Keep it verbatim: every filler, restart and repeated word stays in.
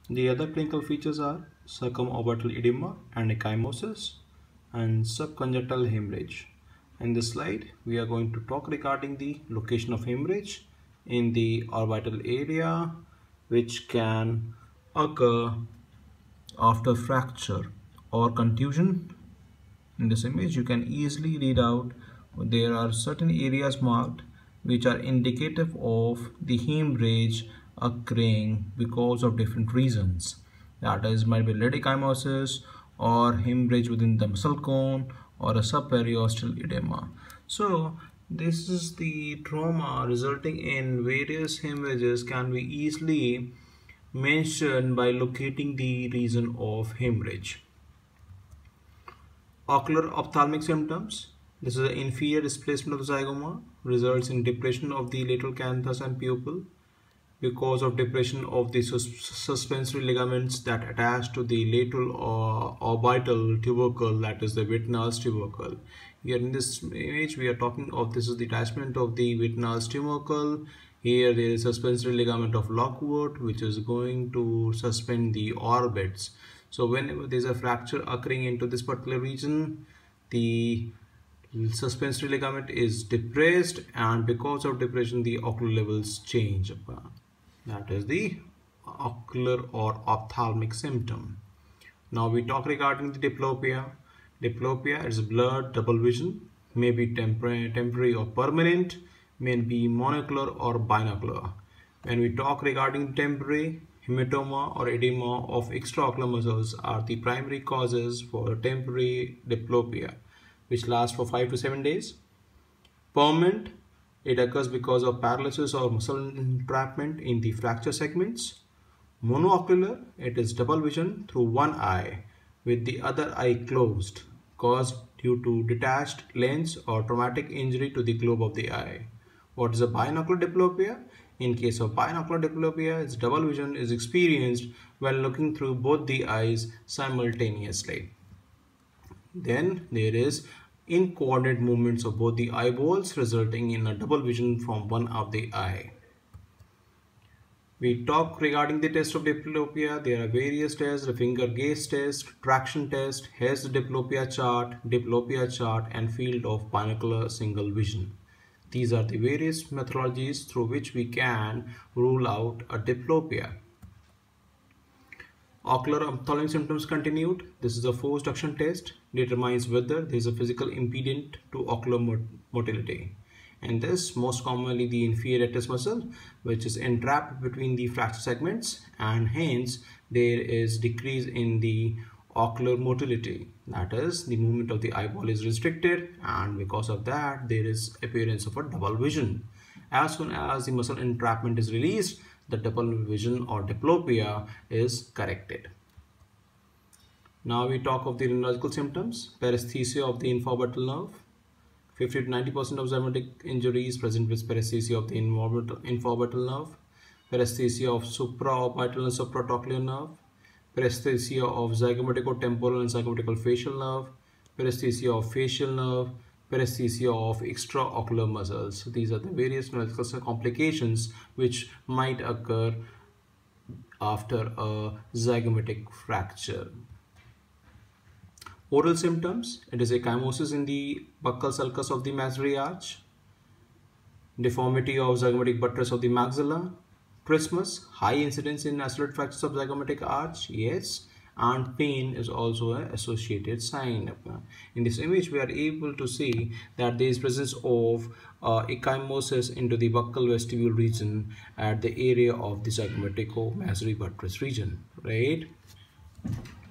The other clinical features are circumorbital edema and ecchymosis and subconjunctival hemorrhage. In this slide, we are going to talk regarding the location of hemorrhage in the orbital area, which can occur after fracture or contusion. In this image, you can easily read out there are certain areas marked which are indicative of the hemorrhage occurring because of different reasons. That is, might be lead ecchymosis or hemorrhage within the muscle cone or a subperiosteal edema. So this is the trauma resulting in various hemorrhages can be easily mentioned by locating the reason of hemorrhage. Ocular ophthalmic symptoms. This is an inferior displacement of the zygoma, results in depression of the lateral canthus and pupil because of depression of the sus suspensory ligaments that attach to the lateral or orbital tubercle, that is the Wittnall's tubercle. Here in this image we are talking of this is the attachment of the Wittnall's tubercle. Here there is a suspensory ligament of Lockwood which is going to suspend the orbits. So whenever there is a fracture occurring into this particular region, the suspensory ligament is depressed, and because of depression the ocular levels change. That is the ocular or ophthalmic symptom. Now we talk regarding the diplopia. Diplopia is blurred double vision, may be temporary, temporary or permanent, may be monocular or binocular. When we talk regarding temporary, hematoma or edema of extraocular muscles are the primary causes for temporary diplopia, which lasts for five to seven days. Permanent, it occurs because of paralysis or muscle entrapment in the fracture segments. Monoocular, it is double vision through one eye with the other eye closed, caused due to detached lens or traumatic injury to the globe of the eye. What is a binocular diplopia? In case of binocular diplopia, its double vision is experienced when looking through both the eyes simultaneously. Then there is incoordinate movements of both the eyeballs, resulting in a double vision from one of the eye. We talk regarding the test of diplopia. There are various tests: the finger gaze test, traction test, Hess diplopia chart, diplopia chart, and field of binocular single vision. These are the various methodologies through which we can rule out a diplopia. Ocular ophthalmic symptoms continued. This is a forced duction test, determines whether there is a physical impediment to ocular motility. And this most commonly the inferior rectus muscle, which is entrapped between the fracture segments, and hence there is decrease in the ocular motility. That is, the movement of the eyeball is restricted, and because of that there is appearance of a double vision. As soon as the muscle entrapment is released, the double vision or diplopia is corrected. Now we talk of the neurological symptoms. Paresthesia of the infraorbital nerve. fifty to ninety percent of zygomatic injuries present with paresthesia of the infraorbital nerve. Paresthesia of supraorbital and supratrochlear nerve. Paresthesia of zygomaticotemporal and zygomaticofacial nerve. Paresthesia of facial nerve. Paresthesia of extraocular muscles. These are the various neurological complications which might occur after a zygomatic fracture. Oral symptoms: it is ecchymosis in the buccal sulcus of the maxillary arch, deformity of zygomatic buttress of the maxilla, trismus, high incidence in accelerated fractures of zygomatic arch, yes, and pain is also an associated sign. In this image we are able to see that there is presence of uh, ecchymosis into the buccal vestibule region at the area of the zygomatico maxillary buttress region, right?